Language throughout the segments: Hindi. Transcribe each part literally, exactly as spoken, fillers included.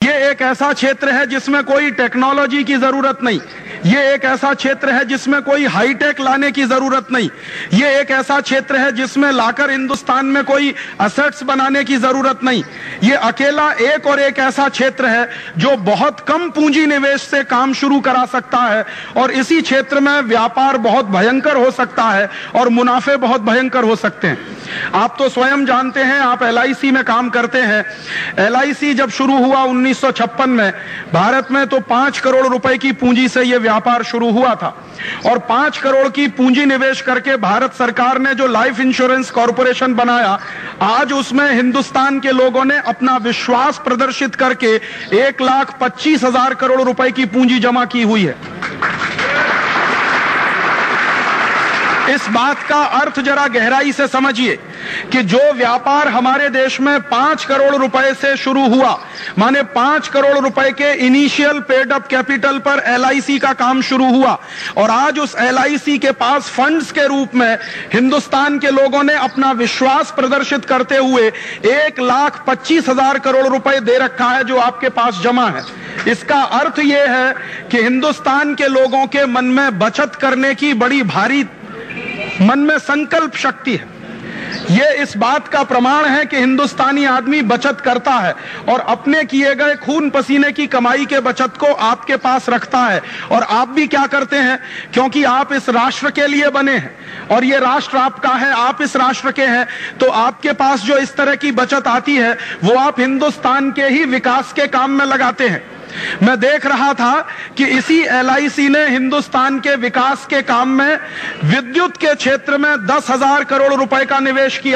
ये एक ऐसा क्षेत्र है जिसमें कोई टेक्नोलॉजी की जरूरत नहीं, ये एक ऐसा क्षेत्र है जिसमें कोई हाईटेक लाने की जरूरत नहीं, ये एक ऐसा क्षेत्र है जिसमें लाकर हिंदुस्तान में कोई असेट्स बनाने की जरूरत नहीं। ये अकेला एक और एक ऐसा क्षेत्र है जो बहुत कम पूंजी निवेश से काम शुरू करा सकता है और इसी क्षेत्र में व्यापार बहुत भयंकर हो सकता है और मुनाफे बहुत भयंकर हो सकते हैं। आप तो स्वयं जानते हैं, आप एल आई सी में काम करते हैं। एल आई सी जब शुरू हुआ उन्नीस सौ छप्पन में भारत में, तो पांच करोड़ रुपए की पूंजी से यह व्यापार शुरू हुआ था और पांच करोड़ की पूंजी निवेश करके भारत सरकार ने जो लाइफ इंश्योरेंस कॉरपोरेशन बनाया, आज उसमें हिंदुस्तान के लोगों ने अपना विश्वास प्रदर्शित करके एक लाख पच्चीस हजार करोड़ रुपए की पूंजी जमा की हुई है। इस बात का अर्थ जरा गहराई से समझिए कि जो व्यापार हमारे देश में पांच करोड़ रुपए से शुरू हुआ, माने पांच करोड़ रुपए के इनिशियल पेड अप कैपिटल पर एल आई सी का काम शुरू हुआ और आज उस एल आई सी के पास फंड्स के रूप में हिंदुस्तान के लोगों ने अपना विश्वास प्रदर्शित करते हुए एक लाख पच्चीस हजार करोड़ रुपए दे रखा है जो आपके पास जमा है। इसका अर्थ यह है कि हिंदुस्तान के लोगों के मन में बचत करने की बड़ी भारी मन में संकल्प शक्ति है। यह इस बात का प्रमाण है कि हिंदुस्तानी आदमी बचत करता है और अपने किए गए खून पसीने की कमाई के बचत को आपके पास रखता है। और आप भी क्या करते हैं, क्योंकि आप इस राष्ट्र के लिए बने हैं और ये राष्ट्र आपका है, आप इस राष्ट्र के हैं, तो आपके पास जो इस तरह की बचत आती है वो आप हिंदुस्तान के ही विकास के काम में लगाते हैं। मैं देख रहा था कि इसी एल आई सी ने हिंदुस्तान के विकास के काम में विद्युत के क्षेत्र में दस हजार करोड़ रुपए का निवेश किया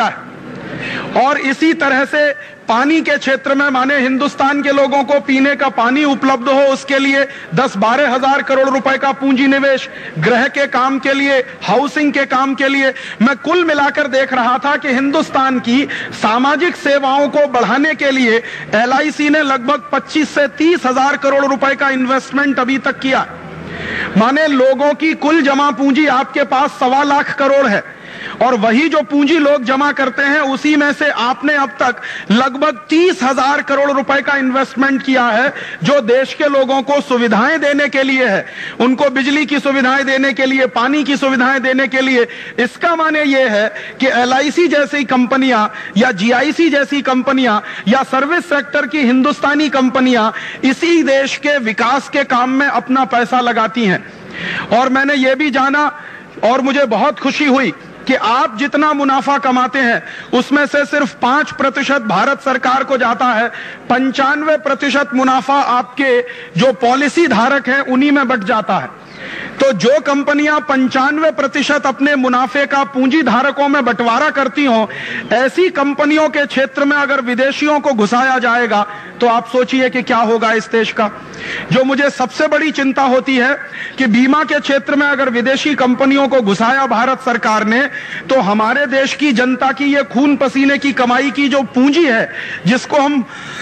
है और इसी तरह से पानी के क्षेत्र में, माने हिंदुस्तान के लोगों को पीने का पानी उपलब्ध हो उसके लिए दस बारह हजार करोड़ रुपए का पूंजी निवेश, गृह के काम के लिए, हाउसिंग के काम के लिए। मैं कुल मिलाकर देख रहा था कि हिंदुस्तान की सामाजिक सेवाओं को बढ़ाने के लिए एल आई सी ने लगभग पच्चीस से तीस हजार करोड़ रुपए का इन्वेस्टमेंट अभी तक किया। माने लोगों की कुल जमा पूंजी आपके पास सवा लाख करोड़ है और वही जो पूंजी लोग जमा करते हैं उसी में से आपने अब तक लगभग तीस हजार करोड़ रुपए का इन्वेस्टमेंट किया है जो देश के लोगों को सुविधाएं देने के लिए है, उनको बिजली की सुविधाएं देने के लिए, पानी की सुविधाएं देने के लिए। इसका माने यह है कि एल आई सी जैसी कंपनियां या जी आई सी जैसी कंपनियां या सर्विस सेक्टर की हिंदुस्तानी कंपनियां इसी देश के विकास के काम में अपना पैसा लगाती हैं। और मैंने यह भी जाना और मुझे बहुत खुशी हुई कि आप जितना मुनाफा कमाते हैं उसमें से सिर्फ पांच प्रतिशत भारत सरकार को जाता है, पंचानवे प्रतिशत मुनाफा आपके जो पॉलिसी धारक हैं उन्हीं में बट जाता है। तो जो कंपनियां पंचानवे प्रतिशत अपने मुनाफे का पूंजी धारकों में बंटवारा करती हों, ऐसी कंपनियों के क्षेत्र में अगर विदेशियों को घुसाया जाएगा तो आप सोचिए कि क्या होगा इस देश का। जो मुझे सबसे बड़ी चिंता होती है कि बीमा के क्षेत्र में अगर विदेशी कंपनियों को घुसाया भारत सरकार ने तो हमारे देश की जनता की ये खून पसीने की कमाई की जो पूंजी है, जिसको हम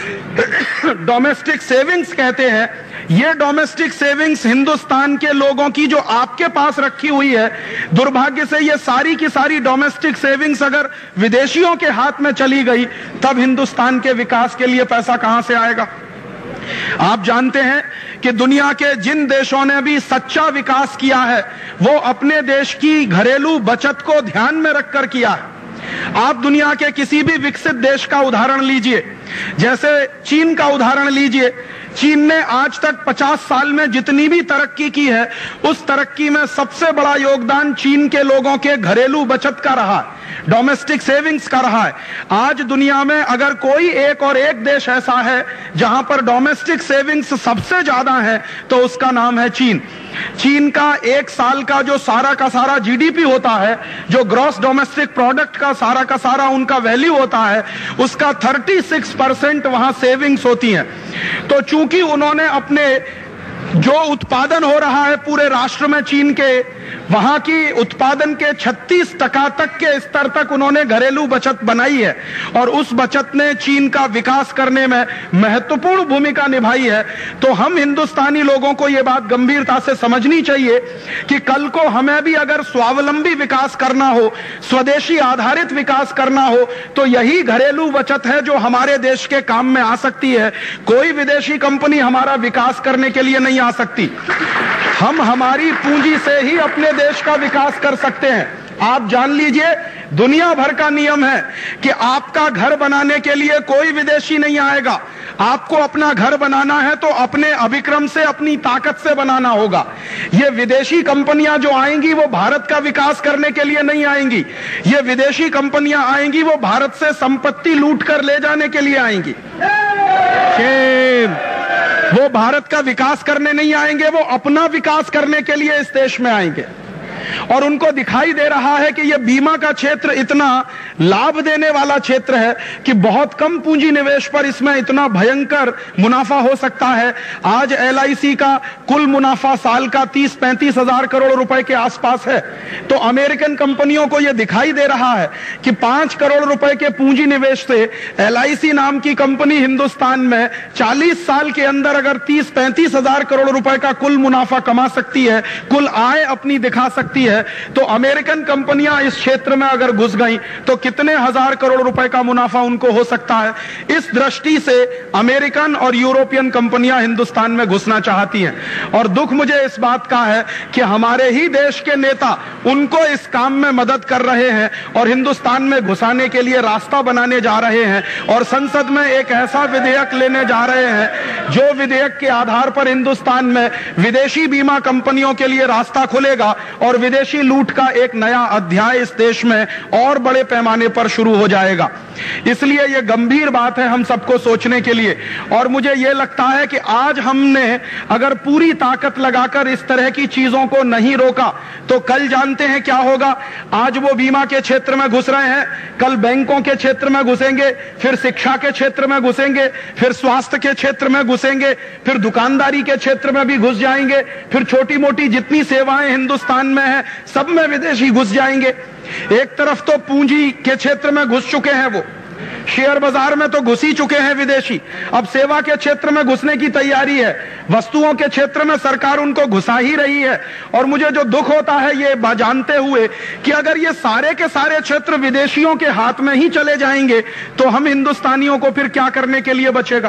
डोमेस्टिक सेविंग्स कहते हैं, ये डोमेस्टिक सेविंग्स हिंदुस्तान के लोगों की जो आपके पास रखी हुई है, दुर्भाग्य से ये सारी की सारी डोमेस्टिक सेविंग्स अगर विदेशियों के हाथ में चली गई तब हिंदुस्तान के विकास के लिए पैसा कहां से आएगा। आप जानते हैं कि दुनिया के जिन देशों ने भी सच्चा विकास किया है वो अपने देश की घरेलू बचत को ध्यान में रखकर किया है। आप दुनिया के किसी भी विकसित देश का उदाहरण लीजिए, जैसे चीन का उदाहरण लीजिए। चीन ने आज तक पचास साल में जितनी भी तरक्की की है उस तरक्की में सबसे बड़ा योगदान चीन के लोगों के घरेलू बचत का रहा है, डोमेस्टिक सेविंग्स का रहा है। आज दुनिया में अगर कोई एक और एक देश ऐसा है जहां पर डोमेस्टिक सेविंग्स सबसे ज्यादा है तो उसका नाम है चीन। चीन का एक साल का जो सारा का सारा जी डी पी होता है, जो ग्रॉस डोमेस्टिक प्रोडक्ट का सारा का सारा उनका वैल्यू होता है, उसका छत्तीस परसेंट वहां सेविंग्स होती हैं। तो चूंकि उन्होंने अपने जो उत्पादन हो रहा है पूरे राष्ट्र में चीन के, वहां की उत्पादन के छत्तीस टका तक के स्तर तक उन्होंने घरेलू बचत बनाई है और उस बचत ने चीन का विकास करने में महत्वपूर्ण भूमिका निभाई है। तो हम हिंदुस्तानी लोगों को यह बात गंभीरता से समझनी चाहिए कि कल को हमें भी अगर स्वावलंबी विकास करना हो, स्वदेशी आधारित विकास करना हो, तो यही घरेलू बचत है जो हमारे देश के काम में आ सकती है। कोई विदेशी कंपनी हमारा विकास करने के लिए नहीं आ सकती। हम हमारी पूंजी से ही अपने देश का विकास कर सकते हैं। आप जान लीजिए, दुनिया भर का नियम है कि आपका घर बनाने के लिए कोई विदेशी नहीं आएगा। आपको अपना घर बनाना है तो अपने अभिक्रम से, अपनी ताकत से बनाना होगा। ये विदेशी कंपनियां जो आएंगी वो भारत का विकास करने के लिए नहीं आएंगी। ये विदेशी कंपनियां आएंगी वो भारत से संपत्ति लूट कर ले जाने के लिए आएंगी। वो भारत का विकास करने नहीं आएंगे, वो अपना विकास करने के लिए इस देश में आएंगे। और उनको दिखाई दे रहा है कि यह बीमा का क्षेत्र इतना लाभ देने वाला क्षेत्र है कि बहुत कम पूंजी निवेश पर इसमें इतना भयंकर मुनाफा हो सकता है। आज एल आई सी का कुल मुनाफा साल का तीस पैंतीस हजार करोड़ रुपए के आसपास है। तो अमेरिकन कंपनियों को यह दिखाई दे रहा है कि पांच करोड़ रुपए के पूंजी निवेश से एल आई सी नाम की कंपनी हिंदुस्तान में चालीस साल के अंदर अगर तीस पैंतीस हजार करोड़ रुपए का कुल मुनाफा कमा सकती है, कुल आय अपनी दिखा सकती है, तो अमेरिकन कंपनियां इस क्षेत्र में अगर घुस गई तो कितने हजार करोड़ रुपए का मुनाफा उनको हो सकता है। इस दृष्टि से अमेरिकन और यूरोपियन कंपनियां हिंदुस्तान में घुसना चाहती हैं। और दुख मुझे इस बात का है कि हमारे ही देश के नेता उनको इस काम में मदद कर रहे हैं और हिंदुस्तान में घुसाने के लिए रास्ता बनाने जा रहे हैं और संसद में एक ऐसा विधेयक लेने जा रहे हैं जो विधेयक के आधार पर हिंदुस्तान में विदेशी बीमा कंपनियों के लिए रास्ता खुलेगा और विदेशी लूट का एक नया अध्याय इस देश में और बड़े पैमाने पर शुरू हो जाएगा। इसलिए यह गंभीर बात है हम सबको सोचने के लिए। और मुझे यह लगता है कि आज हमने अगर पूरी ताकत लगाकर इस तरह की चीजों को नहीं रोका तो कल जानते हैं क्या होगा। आज वो बीमा के क्षेत्र में घुस रहे हैं, कल बैंकों के क्षेत्र में घुसेंगे, फिर शिक्षा के क्षेत्र में घुसेंगे, फिर स्वास्थ्य के क्षेत्र में घुसेंगे, फिर दुकानदारी के क्षेत्र में भी घुस जाएंगे, फिर छोटी मोटी जितनी सेवाएं हिंदुस्तान में है सब में विदेशी घुस जाएंगे। एक तरफ तो पूंजी के क्षेत्र में घुस चुके हैं, वो शेयर बाजार में तो घुस ही चुके हैं विदेशी, अब सेवा के क्षेत्र में घुसने की तैयारी है, वस्तुओं के क्षेत्र में सरकार उनको घुसा ही रही है। और मुझे जो दुख होता है ये जानते हुए कि अगर ये सारे के सारे क्षेत्र विदेशियों के हाथ में ही चले जाएंगे तो हम हिंदुस्तानियों को फिर क्या करने के लिए बचेगा।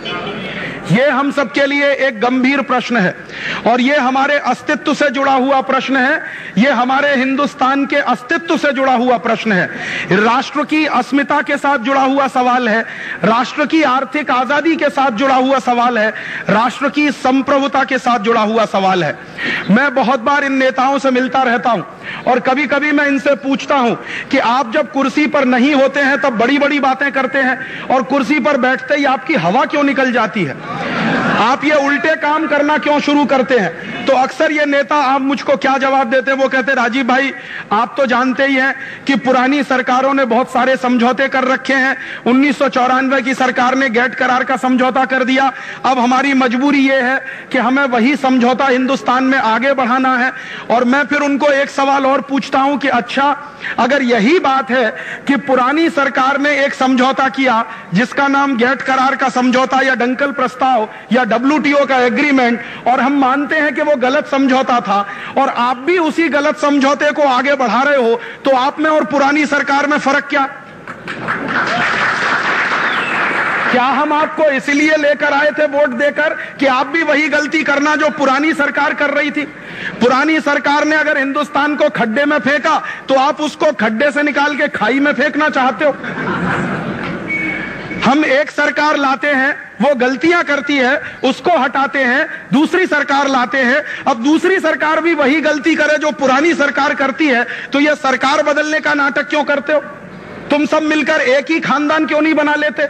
ये हम सबके लिए एक गंभीर प्रश्न है और ये हमारे अस्तित्व से जुड़ा हुआ प्रश्न है, ये हमारे हिंदुस्तान के अस्तित्व से जुड़ा हुआ प्रश्न है, राष्ट्र की अस्मिता के साथ जुड़ा हुआ सवाल है, राष्ट्र की आर्थिक आजादी के साथ जुड़ा हुआ सवाल है, राष्ट्र की संप्रभुता के साथ जुड़ा हुआ सवाल है। मैं बहुत बार इन नेताओं से मिलता रहता हूं और कभी कभी मैं इनसे पूछता हूं कि आप जब कुर्सी पर नहीं होते हैं तब बड़ी बड़ी बातें करते हैं और कुर्सी पर बैठते ही आपकी हवा क्यों निकल जाती है, आप ये उल्टे काम करना क्यों शुरू करते हैं। तो अक्सर ये नेता आप मुझको क्या जवाब देते हैं, वो कहते राजीव भाई आप तो जानते ही हैं कि पुरानी सरकारों ने बहुत सारे समझौते कर रखे हैं, उन्नीस सौ चौरानवे की सरकार ने गेट करार का समझौता कर दिया, अब हमारी मजबूरी ये है कि हमें वही समझौता हिंदुस्तान में आगे बढ़ाना है। और मैं फिर उनको एक सवाल और पूछता हूं कि अच्छा अगर यही बात है कि पुरानी सरकार ने एक समझौता किया जिसका नाम गेट करार का समझौता या डंकल प्रस्ताव या डब्ल्यू टी ओ का एग्रीमेंट, और हम मानते हैं कि वो गलत समझौता था और आप भी उसी गलत समझौते को आगे बढ़ा रहे हो, तो आप में और पुरानी सरकार में फर्क क्या? क्या हम आपको इसलिए लेकर आए थे वोट देकर कि आप भी वही गलती करना जो पुरानी सरकार कर रही थी? पुरानी सरकार ने अगर हिंदुस्तान को खड्डे में फेंका तो आप उसको खड्डे से निकाल के खाई में फेंकना चाहते हो। हम एक सरकार लाते हैं, वो गलतियां करती है, उसको हटाते हैं, दूसरी सरकार लाते हैं, अब दूसरी सरकार भी वही गलती करे जो पुरानी सरकार करती है, तो ये सरकार बदलने का नाटक क्यों करते हो? तुम सब मिलकर एक ही खानदान क्यों नहीं बना लेते?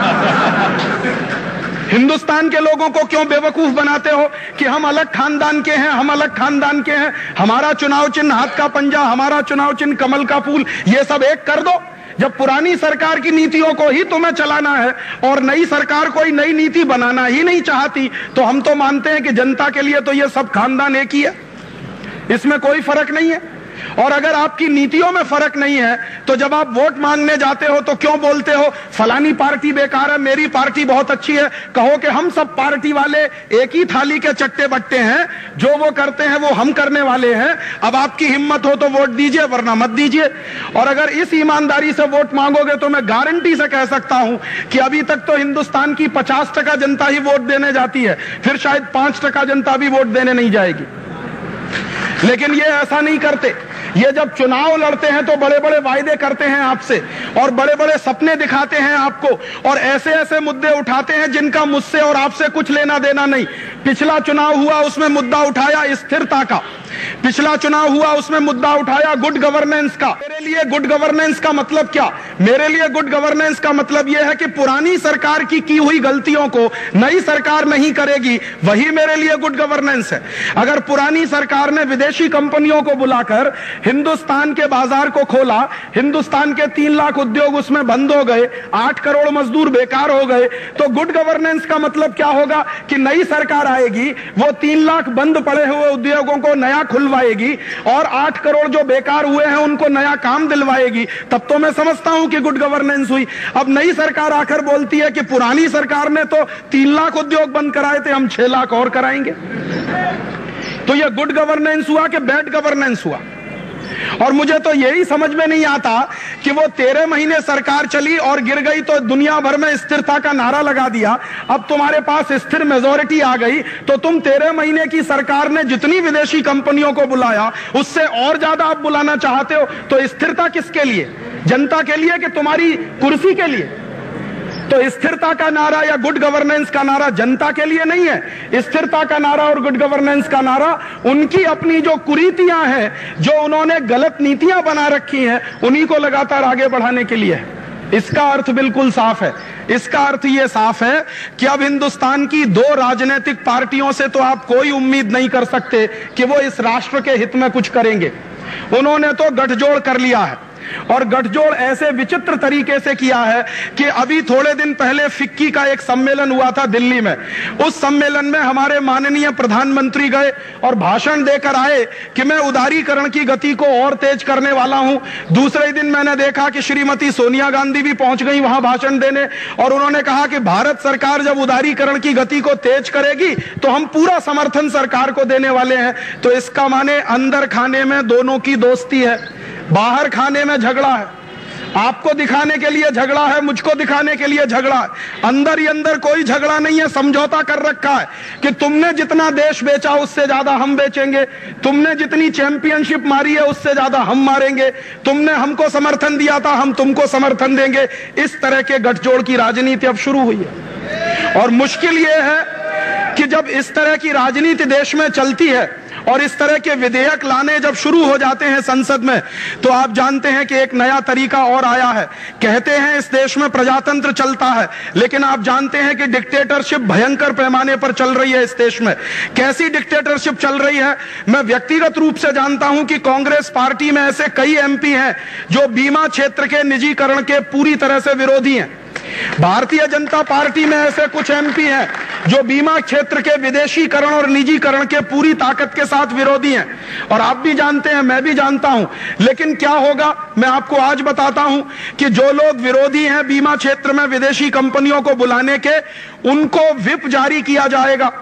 हिंदुस्तान के लोगों को क्यों बेवकूफ बनाते हो कि हम अलग खानदान के हैं, हम अलग खानदान के हैं, हमारा चुनाव चिन्ह हाथ का पंजा, हमारा चुनाव चिन्ह कमल का फूल, ये सब एक कर दो। जब पुरानी सरकार की नीतियों को ही तुम्हें चलाना है और नई सरकार कोई नई नीति बनाना ही नहीं चाहती, तो हम तो मानते हैं कि जनता के लिए तो ये सब खानदान एक ही है। इसमें कोई फर्क नहीं है। और अगर आपकी नीतियों में फर्क नहीं है तो जब आप वोट मांगने जाते हो तो क्यों बोलते हो फलानी पार्टी बेकार है, मेरी पार्टी बहुत अच्छी है? कहो कि हम सब पार्टी वाले एक ही थाली के चट्टे बट्टे हैं, जो वो करते हैं वो हम करने वाले हैं। अब आपकी हिम्मत हो तो वोट दीजिए, वरना मत दीजिए। और अगर इस ईमानदारी से वोट मांगोगे तो मैं गारंटी से कह सकता हूं कि अभी तक तो हिंदुस्तान की पचास टका जनता ही वोट देने जाती है, फिर शायद पांच टका जनता भी वोट देने नहीं जाएगी। लेकिन ये ऐसा नहीं करते। ये जब चुनाव लड़ते हैं तो बड़े बड़े वायदे करते हैं आपसे और बड़े बड़े सपने दिखाते हैं आपको, और ऐसे ऐसे मुद्दे उठाते हैं जिनका मुझसे और आपसे कुछ लेना देना नहीं। पिछला चुनाव हुआ, उसमें मुद्दा उठाया स्थिरता का। पिछला चुनाव हुआ, उसमें मुद्दा उठाया गुड गवर्नेंस का। मेरे लिए गुड गवर्नेंस का मतलब क्या? मेरे लिए गुड गवर्नेंस का मतलब यह है कि पुरानी सरकार की की हुई गलतियों को नई सरकार नहीं करेगी, वही मेरे लिए गुड गवर्नेंस है। अगर पुरानी सरकार ने विदेशी कंपनियों को बुलाकर हिंदुस्तान के बाजार को खोला, हिंदुस्तान के तीन लाख उद्योग उसमें बंद हो गए, आठ करोड़ मजदूर बेकार हो गए, तो गुड गवर्नेंस का मतलब क्या होगा कि नई सरकार आएगी, वो तीन लाख बंद पड़े हुए उद्योगों को नया खुलवाएगी और आठ करोड़ जो बेकार हुए हैं उनको नया काम दिलवाएगी। तब तो मैं समझता हूं कि गुड गवर्नेंस हुई। अब नई सरकार आकर बोलती है कि पुरानी सरकार ने तो तीन लाख उद्योग बंद कराए थे, हम छह लाख और कराएंगे। तो यह गुड गवर्नेंस हुआ कि बैड गवर्नेंस हुआ? और मुझे तो यही समझ में नहीं आता कि वो तेरह महीने सरकार चली और गिर गई तो दुनिया भर में स्थिरता का नारा लगा दिया। अब तुम्हारे पास स्थिर मेजोरिटी आ गई तो तुम तेरह महीने की सरकार ने जितनी विदेशी कंपनियों को बुलाया उससे और ज्यादा आप बुलाना चाहते हो। तो स्थिरता किसके लिए? जनता के लिए कि तुम्हारी कुर्सी के लिए? तो स्थिरता का नारा या गुड गवर्नेंस का नारा जनता के लिए नहीं है। स्थिरता का नारा और गुड गवर्नेंस का नारा उनकी अपनी जो कुरीतियां हैं, जो उन्होंने गलत नीतियां बना रखी हैं, उन्हीं को लगातार आगे बढ़ाने के लिए है। इसका अर्थ बिल्कुल साफ है। इसका अर्थ यह साफ है कि अब हिंदुस्तान की दो राजनीतिक पार्टियों से तो आप कोई उम्मीद नहीं कर सकते कि वो इस राष्ट्र के हित में कुछ करेंगे। उन्होंने तो गठजोड़ कर लिया है और गठजोड़ ऐसे विचित्र तरीके से किया है कि अभी थोड़े दिन पहले फिक्की का एक सम्मेलन हुआ था दिल्ली में। उस सम्मेलन में हमारे माननीय प्रधानमंत्री गए और भाषण देकर आए कि मैं उदारीकरण की गति को और तेज करने वाला हूं। दूसरे दिन मैंने देखा कि श्रीमती सोनिया गांधी भी पहुंच गई वहां भाषण देने और उन्होंने कहा कि भारत सरकार जब उदारीकरण की गति को तेज करेगी तो हम पूरा समर्थन सरकार को देने वाले हैं। तो इसका माने अंदर खाने में दोनों की दोस्ती है, बाहर खाने में झगड़ा है। आपको दिखाने के लिए झगड़ा है, मुझको दिखाने के लिए झगड़ा है। अंदर ही अंदर कोई झगड़ा नहीं है, समझौता कर रखा है कि तुमने जितना देश बेचा उससे ज्यादा हम बेचेंगे, तुमने जितनी चैंपियनशिप मारी है उससे ज्यादा हम मारेंगे, तुमने हमको समर्थन दिया था हम तुमको समर्थन देंगे। इस तरह के गठजोड़ की राजनीति अब शुरू हुई है। और मुश्किल यह है कि जब इस तरह की राजनीति देश में चलती है और इस तरह के विधेयक लाने जब शुरू हो जाते हैं संसद में, तो आप जानते हैं कि एक नया तरीका और आया है। कहते हैं इस देश में प्रजातंत्र चलता है, लेकिन आप जानते हैं कि डिक्टेटरशिप भयंकर पैमाने पर चल रही है इस देश में। कैसी डिक्टेटरशिप चल रही है? मैं व्यक्तिगत रूप से जानता हूं कि कांग्रेस पार्टी में ऐसे कई एमपी हैं जो बीमा क्षेत्र के निजीकरण के पूरी तरह से विरोधी हैं। भारतीय जनता पार्टी में ऐसे कुछ एमपी हैं जो बीमा क्षेत्र के विदेशीकरण और निजीकरण के पूरी ताकत के साथ विरोधी हैं। और आप भी जानते हैं, मैं भी जानता हूं। लेकिन क्या होगा मैं आपको आज बताता हूं कि जो लोग विरोधी हैं बीमा क्षेत्र में विदेशी कंपनियों को बुलाने के, उनको व्हिप जारी किया जाएगा।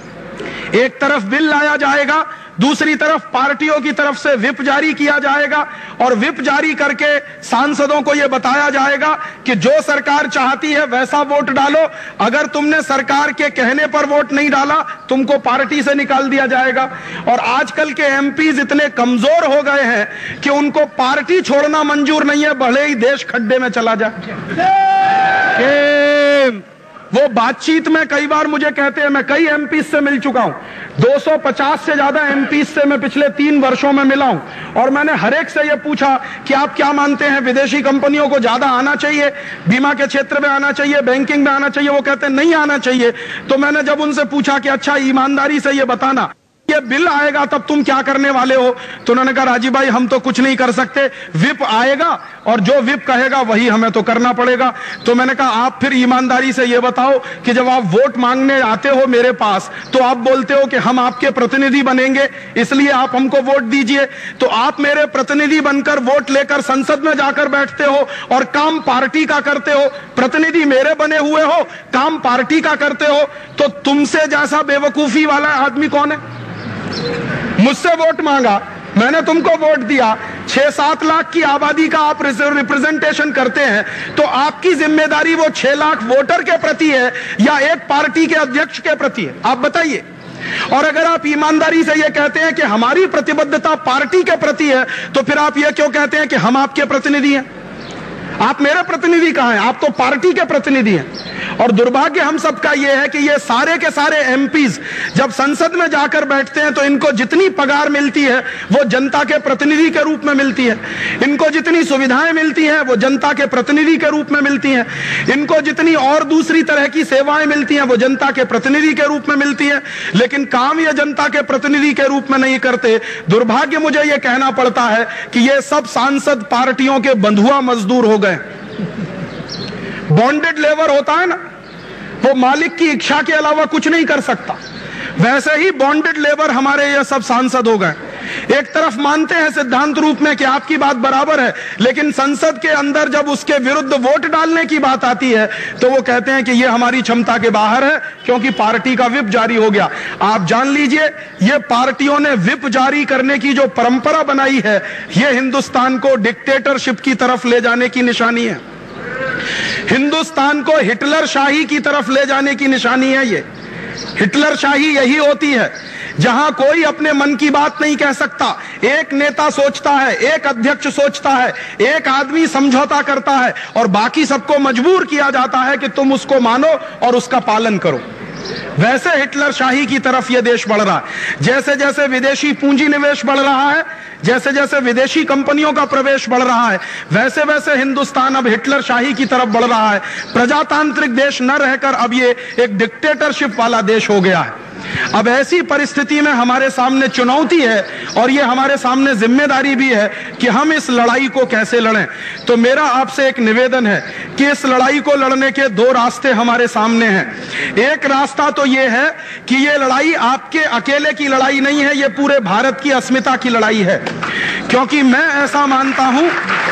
एक तरफ बिल लाया जाएगा, दूसरी तरफ पार्टियों की तरफ से व्हिप जारी किया जाएगा और व्हिप जारी करके सांसदों को यह बताया जाएगा कि जो सरकार चाहती है वैसा वोट डालो। अगर तुमने सरकार के कहने पर वोट नहीं डाला तुमको पार्टी से निकाल दिया जाएगा। और आजकल के एमपीज इतने कमजोर हो गए हैं कि उनको पार्टी छोड़ना मंजूर नहीं है, भले ही देश खड्डे में चला जाए। वो बातचीत में कई बार मुझे कहते हैं, मैं कई एमपी से मिल चुका हूं, दो सौ पचास से ज्यादा एमपी से मैं पिछले तीन वर्षों में मिला हूं और मैंने हर एक से यह पूछा कि आप क्या मानते हैं विदेशी कंपनियों को ज्यादा आना चाहिए, बीमा के क्षेत्र में आना चाहिए, बैंकिंग में आना चाहिए? वो कहते हैं नहीं आना चाहिए। तो मैंने जब उनसे पूछा कि अच्छा ईमानदारी से ये बताना ये बिल आएगा तब तुम क्या करने वाले हो? तो उन्होंने कहा राजीव भाई हम तो कुछ नहीं कर सकते, विप आएगा और जो विप कहेगा वही हमें तो करना पड़ेगा। तो मैंने कहा आप फिर ईमानदारी से ये बताओ कि जब आप वोट मांगने आते हो मेरे पास तो आप बोलते हो कि हम आपके प्रतिनिधि बनेंगे इसलिए आप हमको वोट दीजिए, तो आप मेरे प्रतिनिधि बनकर वोट लेकर संसद में जाकर बैठते हो और काम पार्टी का करते हो, प्रतिनिधि मेरे बने हुए हो, काम पार्टी का करते हो, तो तुमसे जैसा बेवकूफी वाला आदमी कौन है? मुझसे वोट मांगा, मैंने तुमको वोट दिया, छह सात लाख की आबादी का आप रिप्रेजेंटेशन करते हैं, तो आपकी जिम्मेदारी वो छह लाख वोटर के प्रति है या एक पार्टी के अध्यक्ष के प्रति है? आप बताइए। और अगर आप ईमानदारी से ये कहते हैं कि हमारी प्रतिबद्धता पार्टी के प्रति है, तो फिर आप ये क्यों कहते हैं कि हम आपके प्रतिनिधि हैं? आप मेरे प्रतिनिधि कहां हैं? आप तो पार्टी के प्रतिनिधि हैं। और दुर्भाग्य हम सबका यह है कि ये सारे के सारे एमपीज जब संसद में जाकर बैठते हैं तो इनको जितनी पगार मिलती है वो जनता के प्रतिनिधि के रूप में मिलती है, इनको जितनी सुविधाएं मिलती हैं वो जनता के प्रतिनिधि के रूप में मिलती हैं, इनको जितनी और दूसरी तरह की सेवाएं मिलती हैं वो जनता के प्रतिनिधि के रूप में मिलती हैं, लेकिन काम ये जनता के प्रतिनिधि के रूप में नहीं करते। दुर्भाग्य मुझे ये कहना पड़ता है कि ये सब सांसद पार्टियों के बंधुआ मजदूर हो गए। बॉन्डेड लेबर होता है ना, वो मालिक की इच्छा के अलावा कुछ नहीं कर सकता, वैसे ही बॉन्डेड लेबर हमारे ये सब सांसद हो गए। एक तरफ मानते हैं सिद्धांत रूप में कि आपकी बात बराबर है, लेकिन संसद के अंदर जब उसके विरुद्ध वोट डालने की बात आती है तो वो कहते हैं कि ये हमारी क्षमता के बाहर है क्योंकि पार्टी का विप जारी हो गया। आप जान लीजिए ये पार्टियों ने विप जारी करने की जो परंपरा बनाई है ये हिंदुस्तान को डिक्टेटरशिप की तरफ ले जाने की निशानी है, हिंदुस्तान को हिटलर शाही की तरफ ले जाने की निशानी है। ये हिटलर शाही यही होती है जहां कोई अपने मन की बात नहीं कह सकता, एक नेता सोचता है, एक अध्यक्ष सोचता है, एक आदमी समझौता करता है और बाकी सबको मजबूर किया जाता है कि तुम उसको मानो और उसका पालन करो। वैसे हिटलर शाही की तरफ यह देश बढ़ रहा है। जैसे जैसे विदेशी पूंजी निवेश बढ़ रहा है, जैसे जैसे विदेशी कंपनियों का प्रवेश बढ़ रहा है, वैसे वैसे हिंदुस्तान अब हिटलर शाही की तरफ बढ़ रहा है। प्रजातांत्रिक देश न रहकर अब ये एक डिक्टेटरशिप वाला देश हो गया है। अब ऐसी परिस्थिति में हमारे सामने चुनौती है और ये हमारे सामने जिम्मेदारी भी है कि हम इस लड़ाई को कैसे लड़ें। तो मेरा आपसे एक निवेदन है कि इस लड़ाई को लड़ने के दो रास्ते हमारे सामने हैं। एक रास्ता तो ये है कि ये लड़ाई आपके अकेले की लड़ाई नहीं है, ये पूरे भारत की अस्मिता की लड़ाई है, क्योंकि मैं ऐसा मानता हूं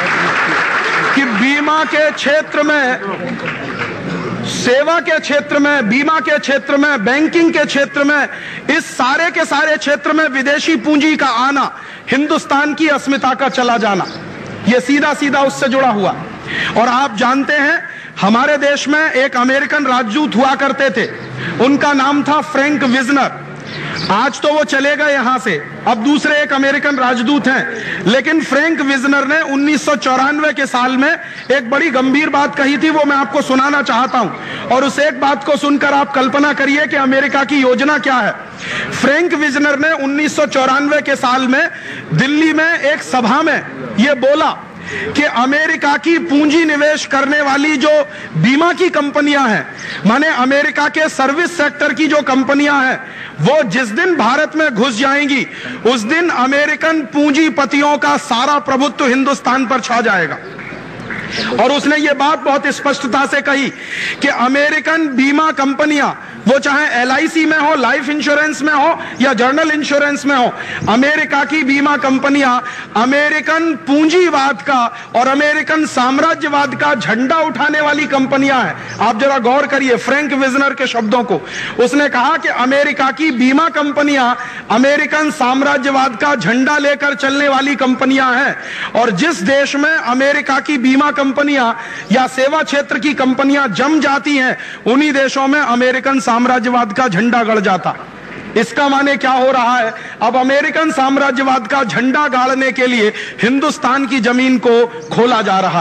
कि बीमा के क्षेत्र में, सेवा के क्षेत्र में, बीमा के क्षेत्र में, बैंकिंग के क्षेत्र में, इस सारे के सारे क्षेत्र में विदेशी पूंजी का आना हिंदुस्तान की अस्मिता का चला जाना, यह सीधा सीधा उससे जुड़ा हुआ। और आप जानते हैं हमारे देश में एक अमेरिकन राजदूत हुआ करते थे, उनका नाम था फ्रैंक विजनर। आज तो वो चले गए यहां से, अब दूसरे एक अमेरिकन राजदूत हैं, लेकिन फ्रैंक विजनर ने उन्नीस सौ चौरानवे के साल में एक बड़ी गंभीर बात कही थी, वो मैं आपको सुनाना चाहता हूं। और उस एक बात को सुनकर आप कल्पना करिए कि अमेरिका की योजना क्या है। फ्रैंक विजनर ने उन्नीस सौ चौरानवे के साल में दिल्ली में एक सभा में यह बोला कि अमेरिका की पूंजी निवेश करने वाली जो बीमा की कंपनियां हैं, माने अमेरिका के सर्विस सेक्टर की जो कंपनियां हैं, वो जिस दिन भारत में घुस जाएंगी उस दिन अमेरिकन पूंजीपतियों का सारा प्रभुत्व हिंदुस्तान पर छा जाएगा। और उसने ये बात बहुत स्पष्टता से कही कि अमेरिकन बीमा कंपनियां, वो चाहे एल आई सी में हो, लाइफ इंश्योरेंस में हो या जनरल इंश्योरेंस में हो, अमेरिका की बीमा कंपनियां अमेरिकन पूंजीवाद का और अमेरिकन साम्राज्यवाद का झंडा उठाने वाली कंपनियां हैं। आप जरा गौर करिए फ्रैंक विजनर के शब्दों को। उसने कहा कि अमेरिका की बीमा कंपनियां अमेरिकन साम्राज्यवाद का झंडा लेकर चलने वाली कंपनियां हैं, और जिस देश में अमेरिका की बीमा कंपनियां या सेवा क्षेत्र की कंपनियां जम जाती हैं, उन्हीं देशों में अमेरिकन साम्राज्यवाद का झंडा गड़ जाता। इसका माने क्या हो रहा है? अब अमेरिकन साम्राज्यवाद का झंडा गाड़ने के लिए हिंदुस्तान की जमीन को खोला जा रहा है।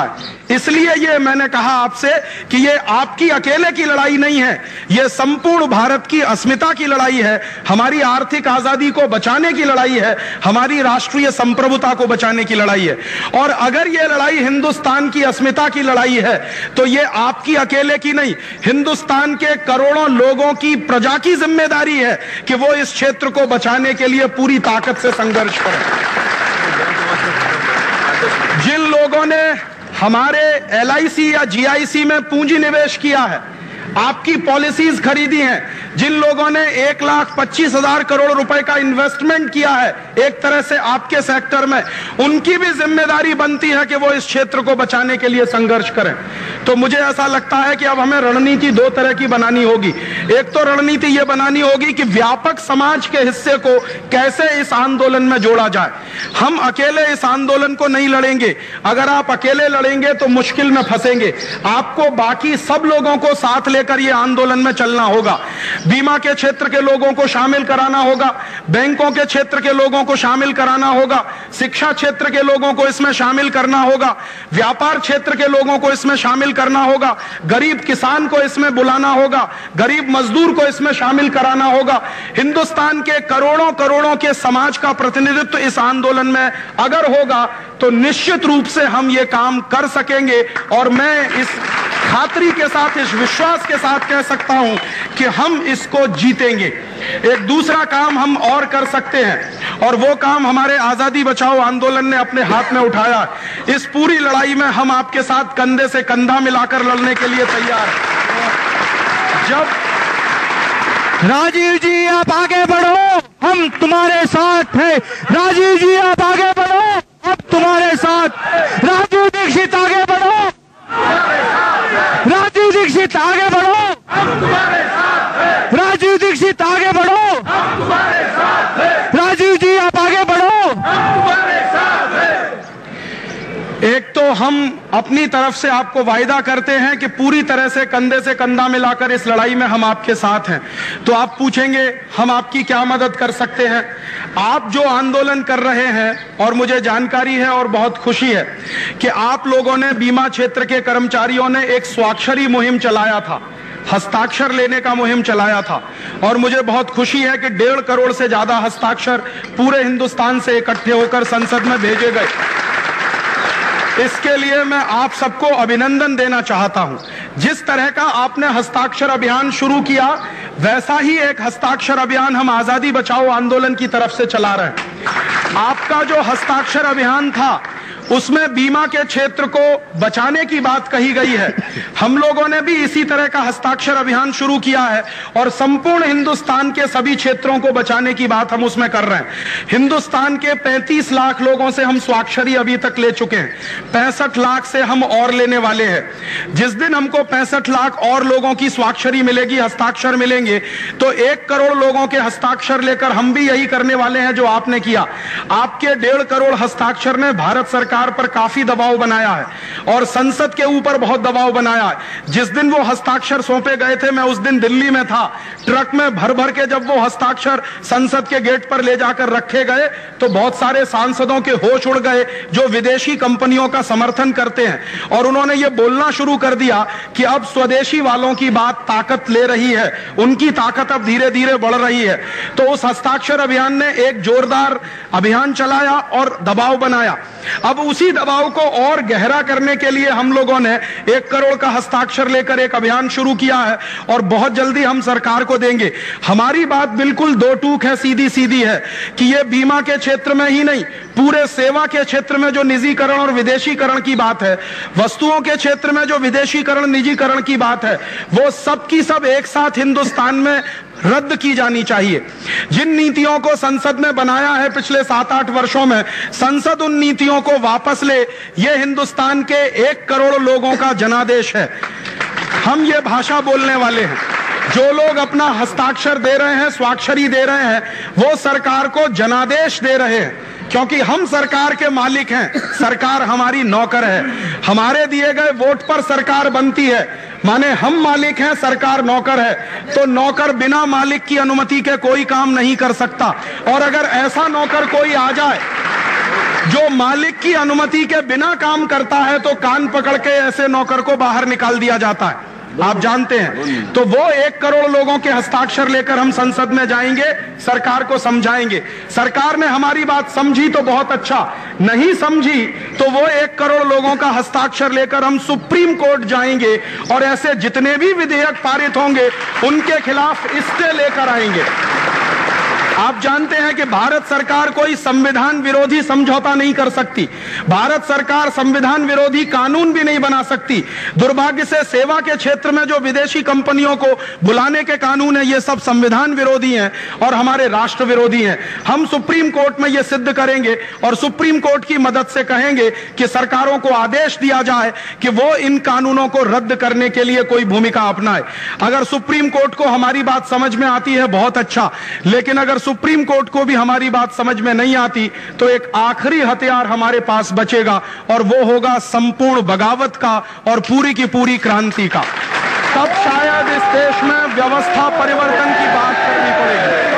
इसलिए ये मैंने कहा आपसे कि ये आपकी अकेले की लड़ाई नहीं है, ये संपूर्ण भारत की अस्मिता की लड़ाई है, हमारी आर्थिक आजादी को बचाने की लड़ाई है, हमारी राष्ट्रीय संप्रभुता को बचाने की लड़ाई है। और अगर ये लड़ाई हिंदुस्तान की अस्मिता की लड़ाई है तो ये आपकी अकेले की नहीं, हिंदुस्तान के करोड़ों लोगों की, प्रजा की जिम्मेदारी है कि वो इस क्षेत्र को बचाने के लिए पूरी ताकत से संघर्ष करें। जिन लोगों ने हमारे एल आई सी या जी आई सी में पूंजी निवेश किया है, आपकी पॉलिसीज खरीदी हैं, जिन लोगों ने एक लाख पच्चीस हजार करोड़ रुपए का इन्वेस्टमेंट किया है एक तरह से आपके सेक्टर में, उनकी भी जिम्मेदारी बनती है कि वो इस क्षेत्र को बचाने के लिए संघर्ष करें। तो मुझे ऐसा लगता है कि अब हमें रणनीति दो तरह की बनानी होगी। एक तो रणनीति ये बनानी होगी कि व्यापक समाज के हिस्से को कैसे इस आंदोलन में जोड़ा जाए। हम अकेले इस आंदोलन को नहीं लड़ेंगे, अगर आप अकेले लड़ेंगे तो मुश्किल में फंसेंगे। आपको बाकी सब लोगों को साथ लेकर ये आंदोलन में चलना होगा। बीमा के क्षेत्र के लोगों को शामिल कराना होगा, बैंकों के क्षेत्र के लोगों को शामिल कराना होगा, शिक्षा क्षेत्र के लोगों को इसमें शामिल करना होगा, व्यापार क्षेत्र के लोगों को इसमें शामिल करना होगा, गरीब किसान को इसमें बुलाना होगा, गरीब मजदूर को इसमें शामिल कराना होगा। हिंदुस्तान के करोड़ों करोड़ों के समाज का प्रतिनिधित्व इस आंदोलन में अगर होगा तो निश्चित रूप से हम ये काम कर सकेंगे। और मैं इस खातरी के साथ, इस विश्वास के साथ कह सकता हूं कि हम इसको जीतेंगे। एक दूसरा काम हम और कर सकते हैं, और वो काम हमारे आजादी बचाओ आंदोलन ने अपने हाथ में उठाया। इस पूरी लड़ाई में हम आपके साथ कंधे से कंधा मिलाकर लड़ने के लिए तैयार हैं। जब राजीव जी आप आगे बढ़ो, हम तुम्हारे साथ हैं। राजीव जी आप आगे बढ़ो, हम तुम्हारे साथ। राजीव दीक्षित आगे बढ़ो, राजीव दीक्षित आगे बढ़ो, हम तुम्हारे साथ हैं। राजीव दीक्षित आगे बढ़ो, हम तुम्हारे साथ हैं। राजीव जी आप आगे बढ़ो, हम तुम्हारे साथ हैं। एक तो हम अपनी तरफ से आपको वायदा करते हैं कि पूरी तरह से कंधे से कंधा मिलाकर इस लड़ाई में हम आपके साथ हैं। तो आप पूछेंगे हम आपकी क्या मदद कर सकते हैं। आप जो आंदोलन कर रहे हैं, और मुझे जानकारी है और बहुत खुशी है कि आप लोगों ने, बीमा क्षेत्र के कर्मचारियों ने एक स्वाक्षरी मुहिम चलाया था, हस्ताक्षर लेने का मुहिम चलाया था, और मुझे बहुत खुशी है कि डेढ़ करोड़ से ज्यादा हस्ताक्षर पूरे हिंदुस्तान से इकट्ठे होकर संसद में भेजे गए। इसके लिए मैं आप सबको अभिनंदन देना चाहता हूं। जिस तरह का आपने हस्ताक्षर अभियान शुरू किया, वैसा ही एक हस्ताक्षर अभियान हम आजादी बचाओ आंदोलन की तरफ से चला रहे हैं। आपका जो हस्ताक्षर अभियान था उसमें बीमा के क्षेत्र को बचाने की बात कही गई है। हम लोगों ने भी इसी तरह का हस्ताक्षर अभियान शुरू किया है, और संपूर्ण हिंदुस्तान के सभी क्षेत्रों को बचाने की बात हम उसमें कर रहे हैं। हिंदुस्तान के पैंतीस लाख लोगों से हम स्वाक्षरी अभी तक ले चुके हैं, पैंसठ लाख से हम और लेने वाले हैं। जिस दिन हमको पैंसठ लाख और लोगों की स्वाक्षरी मिलेगी, हस्ताक्षर मिलेंगे, तो एक करोड़ लोगों के हस्ताक्षर लेकर हम भी यही करने वाले हैं जो आपने किया। आपके डेढ़ करोड़ हस्ताक्षर ने भारत सरकार पर काफी दबाव बनाया है, और संसद के ऊपर बहुत दबाव बनाया है। जिस दिन वो हस्ताक्षर सौंपे गए थे, मैं उस दिन दिल्ली में था, ट्रक में भर भर के जब वो हस्ताक्षर संसद के गेट पर ले जाकर रखे गए तो बहुत सारे सांसदों के होश उड़ गए जो विदेशी कंपनियों का समर्थन करते हैं, और उन्होंने ये बोलना शुरू कर दिया कि अब स्वदेशी वालों की बात ताकत ले रही है, उनकी ताकत अब धीरे धीरे बढ़ रही है। तो उस हस्ताक्षर अभियान ने एक जोरदार अभियान चलाया और दबाव बनाया। अब उसी दबाव को और गहरा करने के लिए हम लोगों ने एक करोड़ का हस्ताक्षर लेकर एक अभियान शुरू किया है, और बहुत जल्दी हम सरकार को देंगे। हमारी बात बिल्कुल दो टूक है, सीधी सीधी है कि ये बीमा के क्षेत्र में ही नहीं, पूरे सेवा के क्षेत्र में जो निजीकरण और विदेशीकरण की बात है, वस्तुओं के क्षेत्र में जो विदेशीकरण निजीकरण की बात है, वो सब की सब एक साथ हिंदुस्तान में रद्द की जानी चाहिए। जिन नीतियों को संसद ने बनाया है पिछले सात आठ वर्षों में, संसद उन नीतियों को वापस ले। ये हिंदुस्तान के एक करोड़ लोगों का जनादेश है। हम ये भाषा बोलने वाले हैं। जो लोग अपना हस्ताक्षर दे रहे हैं, स्वाक्षरी दे रहे हैं, वो सरकार को जनादेश दे रहे हैं, क्योंकि हम सरकार के मालिक हैं, सरकार हमारी नौकर है। हमारे दिए गए वोट पर सरकार बनती है, माने हम मालिक हैं, सरकार नौकर है। तो नौकर बिना मालिक की अनुमति के कोई काम नहीं कर सकता, और अगर ऐसा नौकर कोई आ जाए जो मालिक की अनुमति के बिना काम करता है तो कान पकड़ के ऐसे नौकर को बाहर निकाल दिया जाता है, आप जानते हैं। तो वो एक करोड़ लोगों के हस्ताक्षर लेकर हम संसद में जाएंगे, सरकार को समझाएंगे। सरकार ने हमारी बात समझी तो बहुत अच्छा, नहीं समझी तो वो एक करोड़ लोगों का हस्ताक्षर लेकर हम सुप्रीम कोर्ट जाएंगे और ऐसे जितने भी विधेयक पारित होंगे उनके खिलाफ स्टे लेकर आएंगे। आप जानते हैं कि भारत सरकार कोई संविधान विरोधी समझौता नहीं कर सकती, भारत सरकार संविधान विरोधी कानून भी नहीं बना सकती। दुर्भाग्य से सेवा के क्षेत्र में जो विदेशी कंपनियों को बुलाने के कानून है, ये सब संविधान विरोधी हैं और हमारे राष्ट्र विरोधी हैं। हम सुप्रीम कोर्ट में ये सिद्ध करेंगे और सुप्रीम कोर्ट की मदद से कहेंगे कि सरकारों को आदेश दिया जाए कि वो इन कानूनों को रद्द करने के लिए कोई भूमिका अपनाए। अगर सुप्रीम कोर्ट को हमारी बात समझ में आती है बहुत अच्छा, लेकिन अगर सुप्रीम कोर्ट को भी हमारी बात समझ में नहीं आती तो एक आखिरी हथियार हमारे पास बचेगा और वो होगा संपूर्ण बगावत का और पूरी की पूरी क्रांति का। तब शायद इस देश में व्यवस्था परिवर्तन की बात करनी पड़ेगी।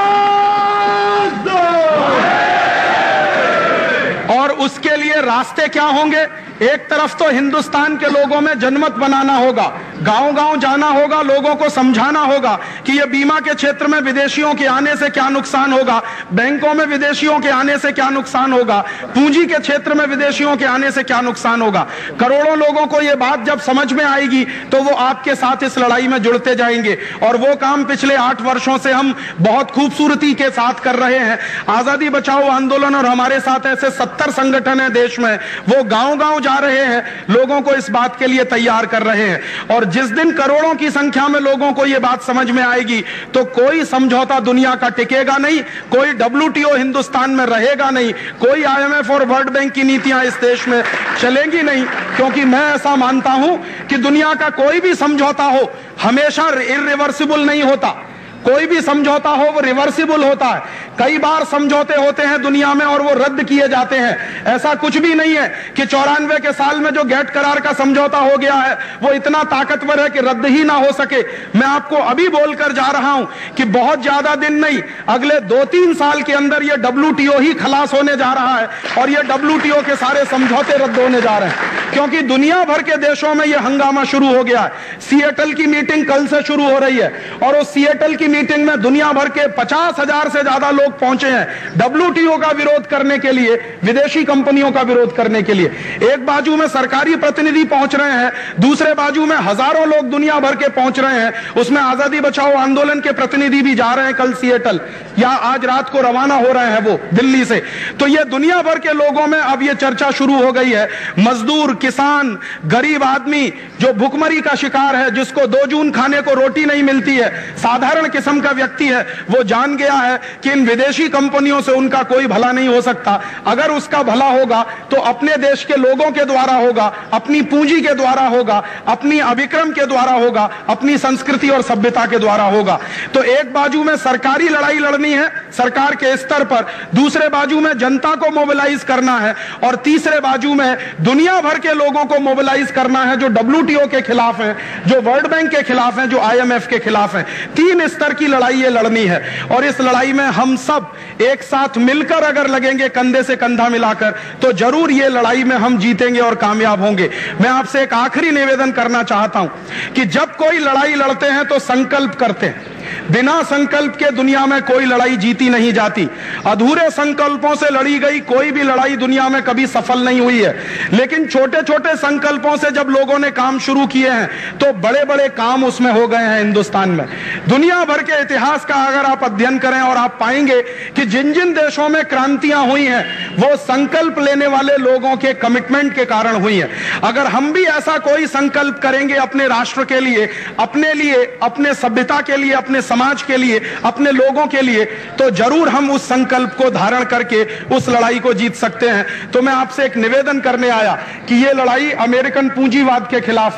और उसके लिए रास्ते क्या होंगे? एक तरफ तो हिंदुस्तान के लोगों में जनमत बनाना होगा, गांव-गांव जाना होगा, लोगों को समझाना होगा कि ये बीमा के क्षेत्र में विदेशियों के आने से क्या नुकसान होगा, बैंकों में विदेशियों के आने से क्या नुकसान होगा, पूंजी के क्षेत्र में विदेशियों के आने से क्या नुकसान होगा। करोड़ों लोगों को ये बात जब समझ में आएगी तो वो आपके साथ इस लड़ाई में जुड़ते जाएंगे। और वो काम पिछले आठ वर्षों से हम बहुत खूबसूरती के साथ कर रहे हैं। आजादी बचाओ आंदोलन और हमारे साथ ऐसे सत्तर संगठन है देश में, वो गांव-गांव जा रहे हैं, लोगों को इस बात के लिए तैयार कर रहे हैं। और जिस दिन करोड़ों की संख्या में लोगों को यह बात समझ में आएगी तो कोई समझौता दुनिया का टिकेगा नहीं, कोई डब्ल्यूटीओ हिंदुस्तान में रहेगा नहीं, कोई आईएमएफ और वर्ल्ड बैंक की नीतियां इस देश में चलेंगी नहीं। क्योंकि मैं ऐसा मानता हूं कि दुनिया का कोई भी समझौता हो हमेशा इर्रिवर्सिबल नहीं होता, कोई भी समझौता हो वो रिवर्सिबल होता है। कई बार समझौते होते हैं दुनिया में और वो रद्द किए जाते हैं। ऐसा कुछ भी नहीं है कि चौरानवे के साल में जो गेट करार का समझौता हो गया है वो इतना ताकतवर है कि रद्द ही ना हो सके। मैं आपको अभी बोलकर जा रहा हूं कि बहुत ज्यादा दिन नहीं, अगले दो तीन साल के अंदर ये डब्ल्यूटीओ ही खलास होने जा रहा है और ये डब्ल्यूटीओ के सारे समझौते रद्द होने जा रहे हैं। क्योंकि दुनिया भर के देशों में यह हंगामा शुरू हो गया है। सिएटल की मीटिंग कल से शुरू हो रही है और उस सिएटल की मीटिंग में दुनिया भर के पचास हजार से ज्यादा लोग पहुंचे हैं डब्ल्यूटीओ का विरोध करने के लिए, विदेशी कंपनियों का विरोध करने के लिए। एक बाजू में सरकारी प्रतिनिधि पहुंच रहे हैं, दूसरे बाजू में हजारों लोग दुनिया भर के पहुंच रहे हैं। उसमें आजादी बचाओ आंदोलन के प्रतिनिधि भी जा रहे हैं कल सिएटल, या आज रात को रवाना हो रहे हैं वो दिल्ली से। तो ये दुनिया भर के लोगों में अब ये चर्चा शुरू हो गई है। मजदूर, किसान, गरीब आदमी जो भुखमरी का शिकार है, जिसको दो जून खाने को रोटी नहीं मिलती है, साधारण किस्म का व्यक्ति है, वो जान गया है कि इन विदेशी कंपनियों से उनका कोई भला नहीं हो सकता। अगर उसका भला होगा तो अपने देश के लोगों के द्वारा होगा, अपनी पूंजी के द्वारा होगा, अपनी अभिक्रम के द्वारा होगा, अपनी संस्कृति और सभ्यता के द्वारा होगा। तो एक बाजू में सरकारी लड़ाई लड़नी है सरकार के स्तर पर, दूसरे बाजू में जनता को मोबिलाइज करना है और तीसरे बाजू में दुनिया भर के लोगों को मोबिलाइज करना है जो डब्ल्यूटीओ के खिलाफ हैं, जो वर्ल्ड बैंक के खिलाफ हैं, जो आईएमएफ के खिलाफ हैं। तीन स्तर की लड़ाई ये लड़नी है और इस लड़ाई में हम सब एक साथ मिलकर अगर लगेंगे, कंधे से कंधा मिलाकर, तो जरूर ये लड़ाई में हम जीतेंगे और कामयाब होंगे। मैं आपसे एक आखिरी निवेदन करना चाहता हूं कि जब कोई लड़ाई लड़ते हैं तो संकल्प करते हैं। बिना संकल्प के दुनिया में कोई लड़ाई जीती नहीं जाती। अधूरे संकल्पों से लड़ी गई कोई भी लड़ाई दुनिया में कभी सफल नहीं हुई है। लेकिन छोटे छोटे संकल्पों से जब लोगों ने काम शुरू किए हैं तो बड़े बड़े काम उसमें हो गए हैं हिंदुस्तान में। दुनिया भर के इतिहास का अगर आप अध्ययन करें और आप पाएंगे कि जिन जिन देशों में क्रांतियां हुई हैं वो संकल्प लेने वाले लोगों के कमिटमेंट के कारण हुई है। अगर हम भी ऐसा कोई संकल्प करेंगे अपने राष्ट्र के लिए, अपने लिए, अपने सभ्यता के लिए, अपने समाज के लिए, अपने लोगों के लिए, तो जरूर हम उस संकल्प को धारण करके उस लड़ाई को जीत सकते हैं। तो मैं आपसे एक निवेदन करने आया कि यह लड़ाई अमेरिकन पूंजीवाद के खिलाफ है,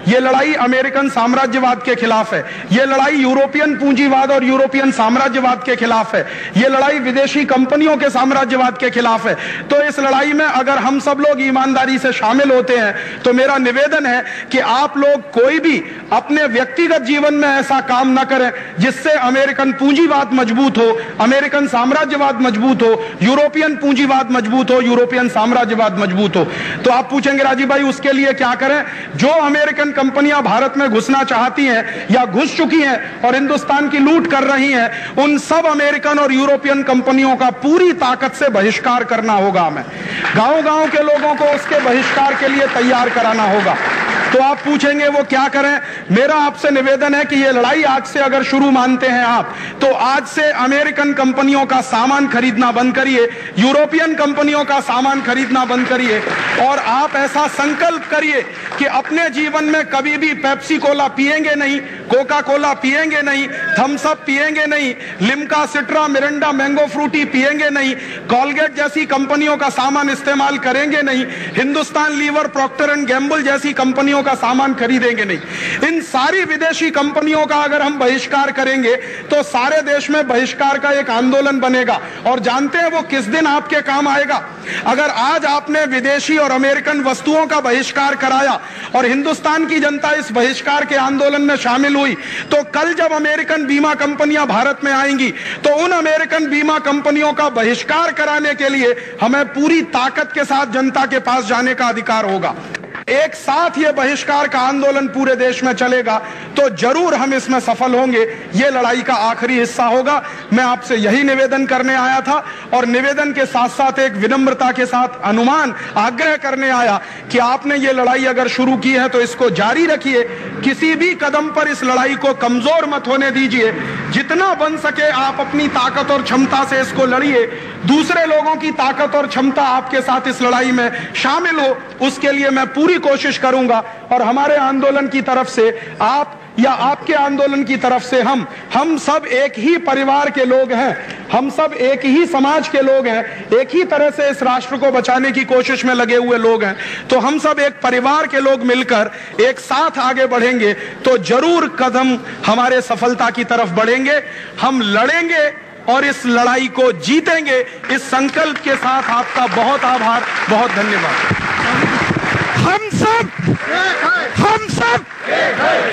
ये लड़ाई अमेरिकन साम्राज्यवाद के खिलाफ है, ये लड़ाई यूरोपियन पूंजीवाद और यूरोपियन साम्राज्यवाद के खिलाफ है, ये लड़ाई विदेशी कंपनियों के साम्राज्यवाद के खिलाफ है। तो इस लड़ाई में अगर हम सब लोग ईमानदारी से शामिल होते हैं तो मेरा निवेदन है कि आप लोग कोई भी अपने व्यक्तिगत जीवन में ऐसा काम ना करें जिससे अमेरिकन पूंजीवाद मजबूत हो, अमेरिकन साम्राज्यवाद मजबूत हो, यूरोपियन पूंजीवाद मजबूत हो, यूरोपियन साम्राज्यवाद मजबूत हो। तो आप पूछेंगे राजीव भाई उसके लिए क्या करें? जो अमेरिकन कंपनियां भारत में घुसना चाहती हैं या घुस चुकी हैं और हिंदुस्तान की लूट कर रही हैं, उन सब अमेरिकन और यूरोपियन कंपनियों का पूरी ताकत से बहिष्कार करना होगा। हमें गांव गांव के लोगों को उसके बहिष्कार के लिए तैयार कराना होगा। तो आप पूछेंगे वो क्या करें? मेरा आपसे निवेदन है कि ये लड़ाई आज से अगर शुरू मानते हैं आप, तो आज से अमेरिकन कंपनियों का सामान खरीदना बंद करिए, यूरोपियन कंपनियों का सामान खरीदना बंद करिए और आप ऐसा संकल्प करिए कि अपने जीवन में कभी भी पेप्सी कोला पिएंगे नहीं, कोका कोला पिएंगे नहीं, थम्स अप पिएंगे नहीं, Limca, Citra, Mirinda, Mango Frooti पिएंगे नहीं, कॉलगेट जैसी कंपनियों का सामान इस्तेमाल करेंगे नहीं, Hindustan Lever, Procter and Gamble जैसी कंपनियों का सामान खरीदेंगे नहीं। इन सारी विदेशी कंपनियों का अगर हम बहिष्कार करेंगे तो सारे देश में बहिष्कार का एक आंदोलन बनेगा। और जानते हैं वो किस दिन आपके काम आएगा? अगर आज आपने विदेशी और अमेरिकन वस्तुओं का बहिष्कार कराया और हिंदुस्तान की जनता इस बहिष्कार के आंदोलन में शामिल हुई, तो कल जब अमेरिकन बीमा कंपनियां भारत में आएंगी तो उन अमेरिकन बीमा कंपनियों का बहिष्कार कराने के लिए हमें पूरी ताकत के साथ जनता के पास जाने का अधिकार होगा। एक साथ ये बहिष्कार का आंदोलन पूरे देश में चलेगा तो जरूर हम इसमें सफल होंगे। ये लड़ाई का आखिरी हिस्सा होगा। मैं आपसे यही निवेदन करने आया था और निवेदन के साथ साथ एक विनम्रता के साथ अनुमान आग्रह करने आया कि आपने ये लड़ाई अगर शुरू की है तो इसको जारी रखिए, किसी भी कदम पर इस लड़ाई को कमजोर मत होने दीजिए। जितना बन सके आप अपनी ताकत और क्षमता से इसको लड़िए। दूसरे लोगों की ताकत और क्षमता आपके साथ इस लड़ाई में शामिल हो, उसके लिए मैं पूरी कोशिश करूंगा। और हमारे आंदोलन की तरफ से आप या आपके आंदोलन की तरफ से हम हम सब एक ही परिवार के लोग हैं, हम सब एक ही समाज के लोग हैं, एक ही तरह से इस राष्ट्र को बचाने की कोशिश में लगे हुए लोग हैं। तो हम सब एक परिवार के लोग मिलकर एक साथ आगे बढ़ेंगे तो जरूर कदम हमारे सफलता की तरफ बढ़ेंगे। हम लड़ेंगे और इस लड़ाई को जीतेंगे। इस संकल्प के साथ आपका बहुत आभार, बहुत धन्यवाद। हम सब हम सब